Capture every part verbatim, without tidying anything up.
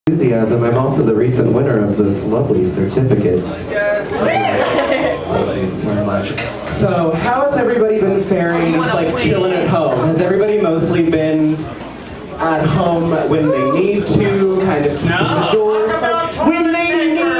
Enthusiasm. I'm also the recent winner of this lovely certificate. Thank you so much. So, how has everybody been faring, just like chilling at home? Has everybody mostly been at home when they need to, kind of keeping the doors closed? When they need to!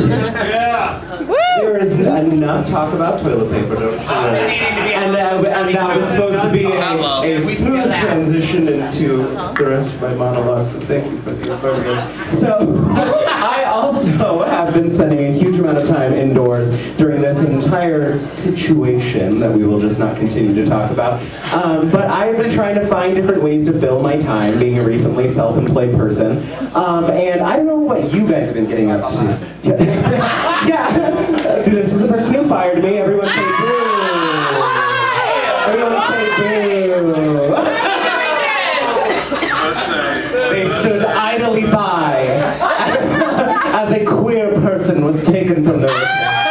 There is enough talk about toilet paper, don't you know? And, uh, and that was supposed to be a, a smooth transition into the rest of my monologue, so thank you for the affirmatives. So, I also have been spending a huge amount of time indoors during this entire situation that we will just not continue to talk about. Um, but I've been trying to find different ways to fill my time, being a recently self-employed person. Um, and I don't know what you guys have been getting up to. Yeah, this is the person who fired me. Everyone say boo. Everyone say boo. They stood idly by as a queer person was taken from their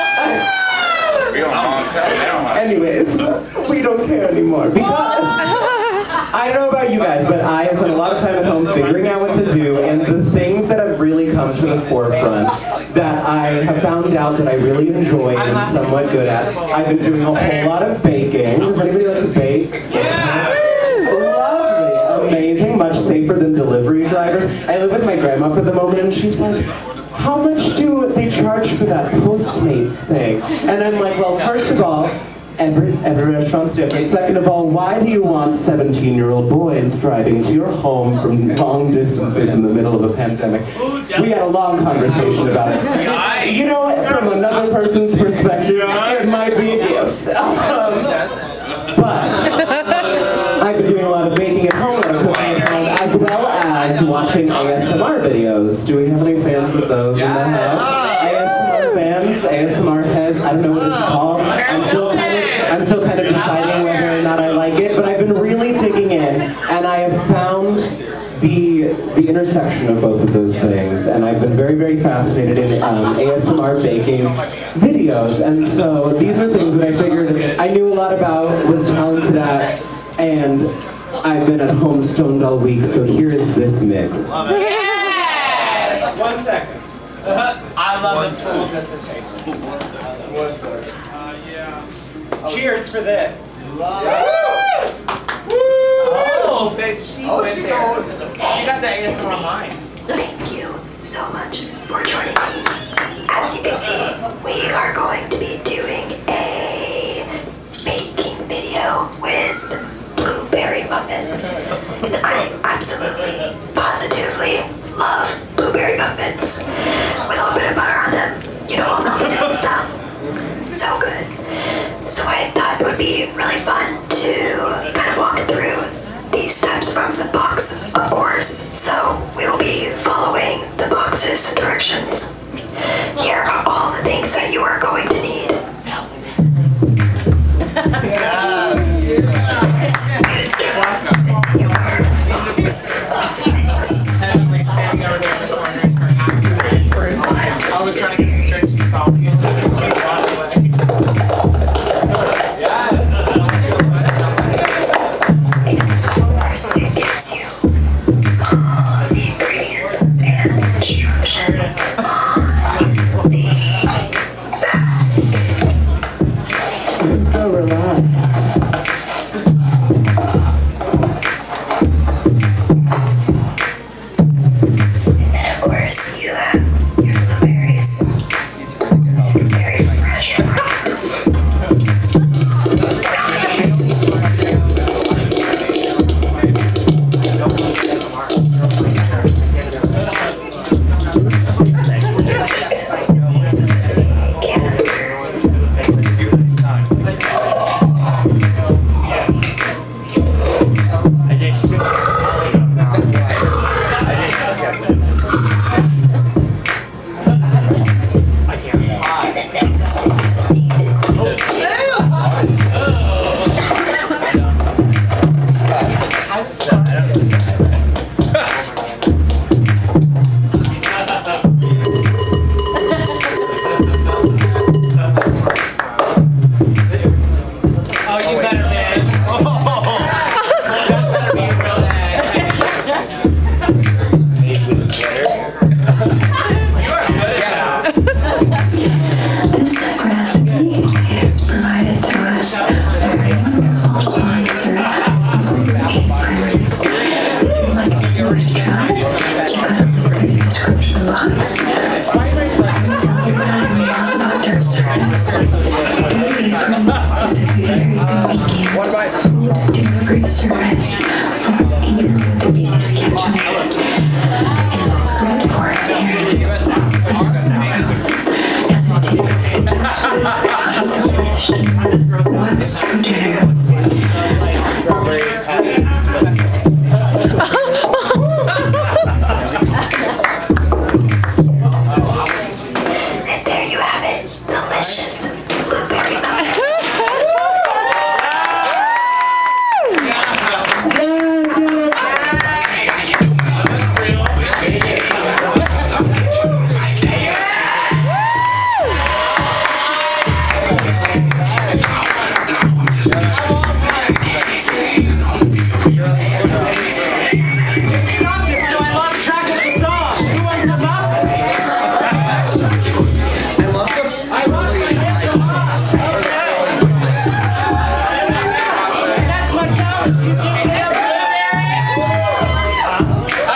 Anyways, we don't care anymore because I don't know about you guys, but I have spent a lot of time at home figuring out what to do, and the things that have really come to the forefront that I have found out that I really enjoy and am somewhat good at. I've been doing a whole lot of baking. Does anybody like to bake? Yeah. Lovely, amazing, much safer than delivery drivers. I live with my grandma for the moment, and she's like, how much do they charge for that Postmates thing? And I'm like, well, first of all, Every, every restaurant's different. Second of all, why do you want seventeen-year-old boys driving to your home from long distances in the middle of a pandemic? We had a long conversation about it. You know, from another person's perspective, it might be a gift. Um, but I've been doing a lot of baking at home and cooking at home, as well as watching A S M R videos. Do we have any fans of those in the house? A S M R fans, A S M R heads, I don't know what it's called. I'm still kind of I'm still kind of deciding whether or not I like it, but I've been really digging in, and I have found the the intersection of both of those things, and I've been very, very fascinated in um, A S M R baking videos, and so these are things that I figured I knew a lot about, was talented at, and I've been at home stoned all week, so here is this mix. Yes! One second. I love it so dissertation. Cheers for this. Oh, bitch, she Oh, went she there. going. She got the A S M R line. Thank you so much for joining me. As you can see, we are going to be doing a baking video with blueberry muffins. And I absolutely, positively love blueberry muffins with a little bit of butter on them. You know, all melted and stuff. So good. So I thought it would be really fun to kind of walk through these steps from the box, of course. So we will be following the box's directions. Here are all the things that you are going to need. First, you start with your box of mix. I was trying to get the Tracy coffee and then she ran away. First, it gives you all of the ingredients and instructions on the bag. I'm so relaxed. And then, of course, you have your blueberries. Very fresh. That better be a real egg. Shiksa.